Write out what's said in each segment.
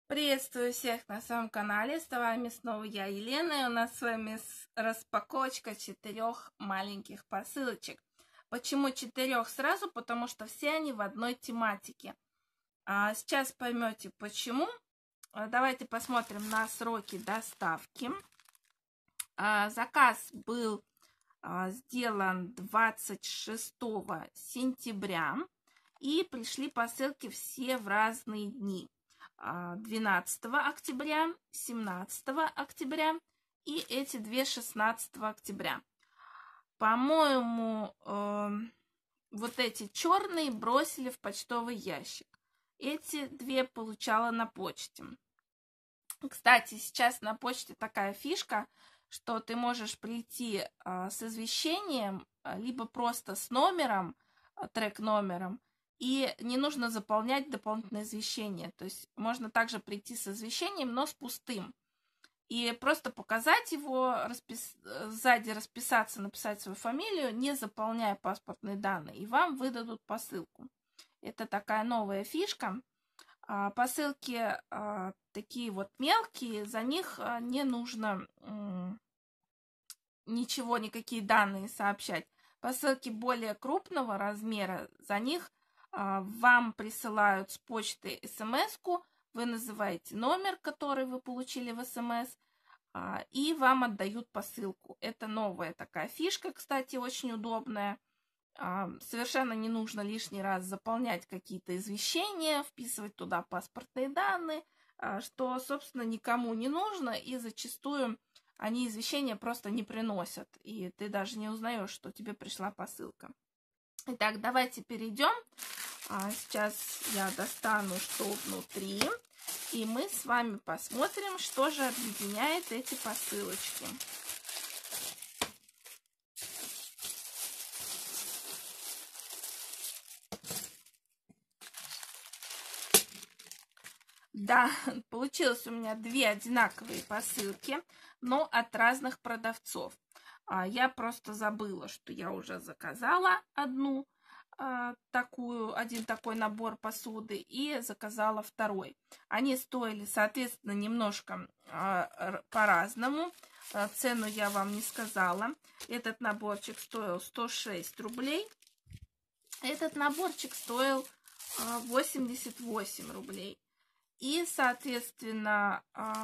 Приветствую всех на своем канале, с вами снова я, Елена, и у нас с вами распаковочка 4 маленьких посылочек. Почему 4 сразу? Потому что все они в одной тематике. Сейчас поймете почему. Давайте посмотрим на сроки доставки. Заказ был сделан 26 сентября, и пришли посылки все в разные дни. 12 октября, 17 октября и эти две 16 октября. По-моему, вот эти черные бросили в почтовый ящик. Эти две получала на почте. Кстати, сейчас на почте такая фишка, что ты можешь прийти с извещением, либо просто с номером, трек-номером, и не нужно заполнять дополнительное извещение. То есть можно также прийти с извещением, но с пустым. И просто показать его, сзади расписаться, написать свою фамилию, не заполняя паспортные данные, и вам выдадут посылку. Это такая новая фишка. Посылки такие вот мелкие, за них не нужно ничего, никакие данные сообщать. Посылки более крупного размера, за них вам присылают с почты смс-ку, вы называете номер, который вы получили в смс, и вам отдают посылку. Это новая такая фишка, кстати, очень удобная. Совершенно не нужно лишний раз заполнять какие-то извещения, вписывать туда паспортные данные, что, собственно, никому не нужно, и зачастую они извещения просто не приносят, и ты даже не узнаешь, что тебе пришла посылка. Итак, давайте перейдем. Сейчас я достану, что внутри, и мы с вами посмотрим, что же объединяет эти посылочки. Да, получилось у меня две одинаковые посылки, но от разных продавцов. Я просто забыла, что я уже заказала один такой набор посуды и заказала второй. Они стоили, соответственно, немножко по-разному. Цену я вам не сказала. Этот наборчик стоил 106 рублей. Этот наборчик стоил 88 рублей. И, соответственно,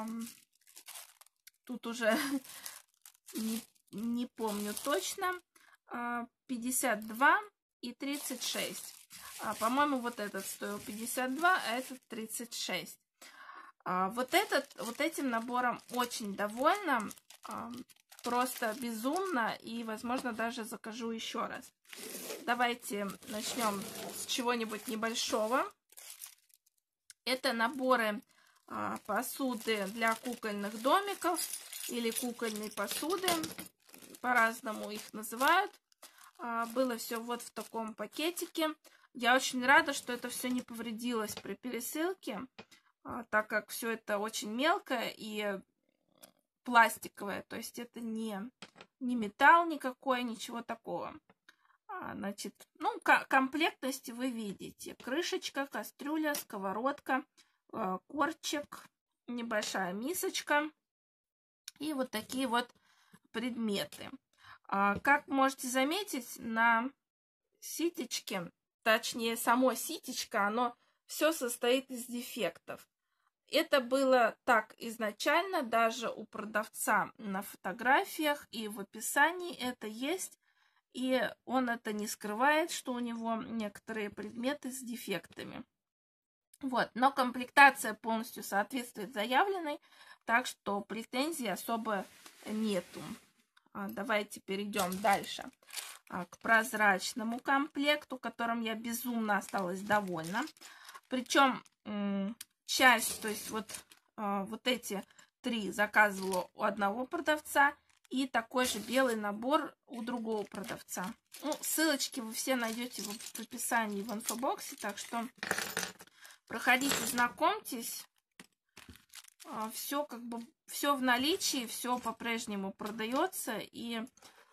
тут уже не помню точно, 52 и 36. По-моему, вот этот стоил 52, а этот 36. Вот этим набором очень довольна, просто безумно, и, возможно, даже закажу еще раз. Давайте начнем с чего-нибудь небольшого. Это наборы посуды для кукольных домиков или кукольной посуды. По-разному их называют. Было все вот в таком пакетике. Я очень рада, что это все не повредилось при пересылке, так как все это очень мелкое и пластиковое. То есть это не металл никакой, ничего такого. Значит, комплектности вы видите. Крышечка, кастрюля, сковородка, корчик, небольшая мисочка и вот такие вот предметы. Как можете заметить, на ситечке, точнее, само ситечко, оно все состоит из дефектов. Это было так изначально, даже у продавца на фотографиях и в описании это есть. И он это не скрывает, что у него некоторые предметы с дефектами. Вот. Но комплектация полностью соответствует заявленной, так что претензий особо нету. Давайте перейдем дальше к прозрачному комплекту, которым я безумно осталась довольна. Причем часть, то есть вот эти три заказывала у одного продавца, и такой же белый набор у другого продавца. Ссылочки вы все найдете в описании в инфобоксе, так что проходите, знакомьтесь. Все все в наличии, все по-прежнему продается, и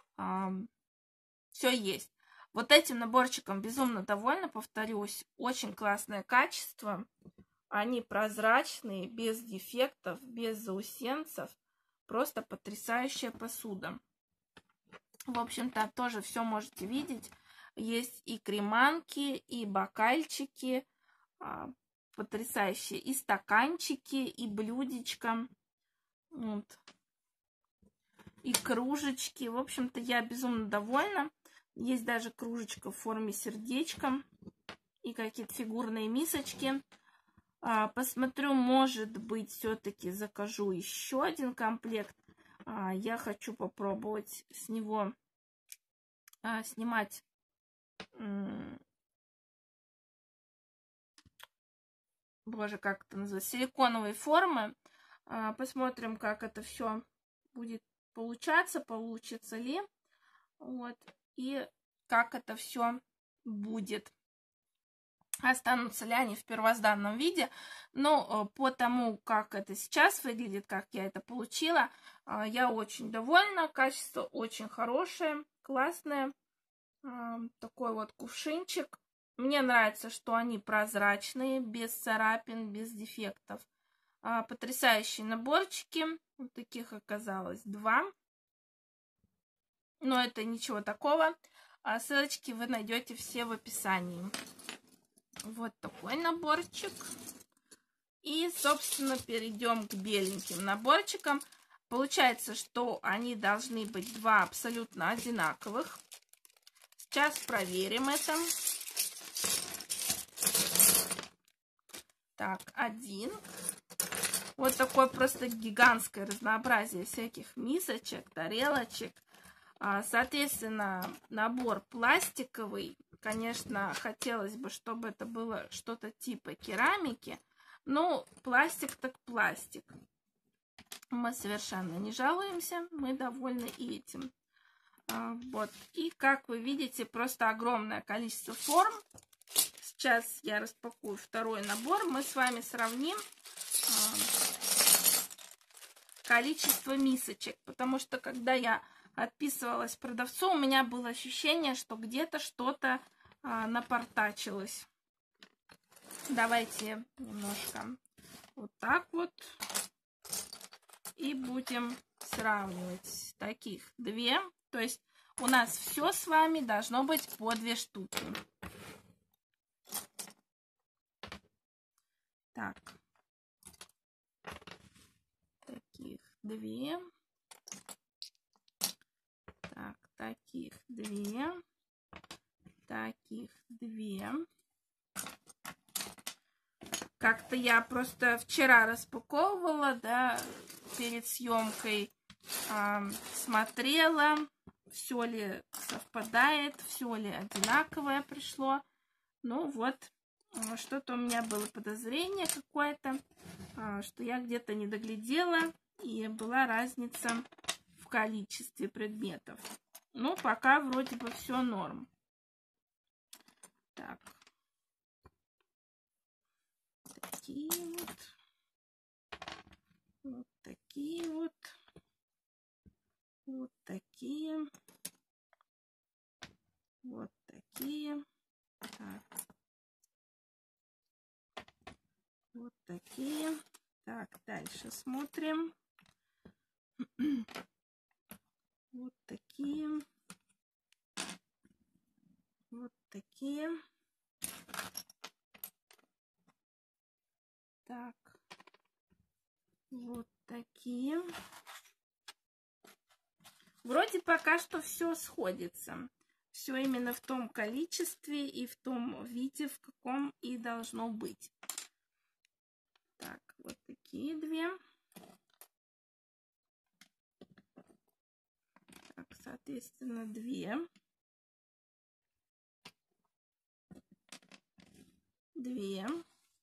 все есть. Вот этим наборчиком безумно довольна, повторюсь, очень классное качество. Они прозрачные, без дефектов, без заусенцев. Просто потрясающая посуда. В общем-то, тоже все можете видеть. Есть и креманки, и бокальчики. Потрясающие. И стаканчики, и блюдечко. Вот. И кружечки. В общем-то, я безумно довольна. Есть даже кружечка в форме сердечка. И какие-то фигурные мисочки. Посмотрю, может быть, все-таки закажу еще один комплект. Я хочу попробовать с него снимать боже, как это называется, силиконовые формы. Посмотрим, как это все будет получаться, получится ли. Вот. И как это все будет. Останутся ли они в первозданном виде. Но по тому, как это сейчас выглядит, как я это получила, я очень довольна. Качество очень хорошее, классное. Такой вот кувшинчик. Мне нравится, что они прозрачные, без царапин, без дефектов. Потрясающие наборчики. Вот таких оказалось 2. Но это ничего такого. Ссылочки вы найдете все в описании. Вот такой наборчик. И, собственно, перейдем к беленьким наборчикам. Получается, что они должны быть 2 абсолютно одинаковых. Сейчас проверим это. Так, 1. Вот такое просто гигантское разнообразие всяких мисочек, тарелочек. Соответственно, набор пластиковый. Конечно, хотелось бы, чтобы это было что-то типа керамики. Но пластик так пластик. Мы совершенно не жалуемся. Мы довольны и этим. Вот. И, как вы видите, просто огромное количество форм. Сейчас я распакую второй набор. Мы с вами сравним количество мисочек. Потому что, когда я отписывалась продавцу, у меня было ощущение, что где-то что-то напортачилось. Давайте немножко вот так вот. И будем сравнивать. Таких 2. То есть у нас все с вами должно быть по 2 штуки. Так. Таких 2. Так, таких 2. Таких 2. Как-то я просто вчера распаковывала, да, перед съемкой смотрела, все ли совпадает, все ли одинаковое пришло. Ну вот, что-то у меня было подозрение какое-то, что я где-то не доглядела, и была разница в количестве предметов. Ну, пока вроде бы все норм. Так. Такие вот. Вот такие вот. Вот такие. Вот такие. Так. Вот такие. Так, дальше смотрим. Вот такие. Вот такие. Так. Вот такие. Вроде пока что все сходится. Все именно в том количестве и в том виде, в каком и должно быть. Так, вот такие 2. Так, соответственно, 2. 2.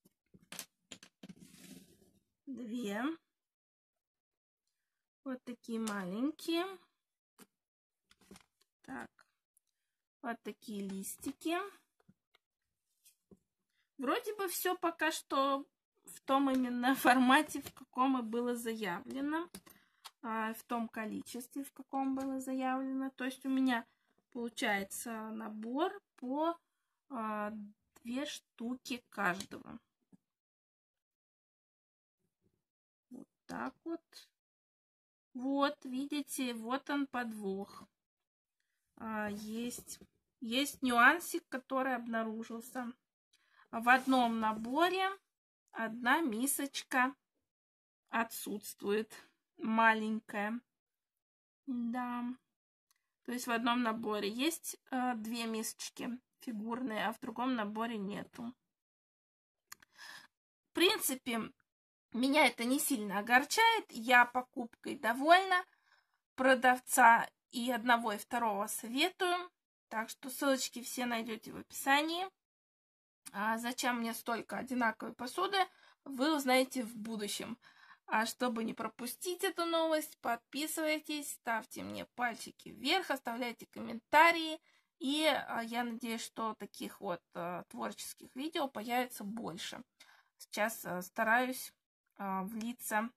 2. Вот такие маленькие. Так. Вот такие листики. Вроде бы все пока что в том именно формате, в каком и было заявлено. В том количестве, в каком было заявлено. То есть у меня получается набор по 2 штуки каждого. так вот. Вот, видите, вот он подвох. Есть нюансик, который обнаружился. В одном наборе одна мисочка отсутствует, маленькая. Да. То есть в одном наборе есть 2 мисочки фигурные, а в другом наборе нету. В принципе, меня это не сильно огорчает. Я покупкой довольна. Продавца и одного, и второго советую. Так что ссылочки все найдете в описании. А зачем мне столько одинаковой посуды, вы узнаете в будущем. А чтобы не пропустить эту новость, подписывайтесь, ставьте мне пальчики вверх, оставляйте комментарии. И я надеюсь, что таких вот творческих видео появится больше. Сейчас стараюсь влиться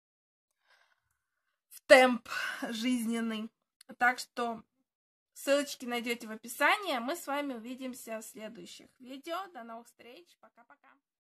в темп жизненный. Так что ссылочки найдете в описании. Мы с вами увидимся в следующих видео. До новых встреч. Пока-пока.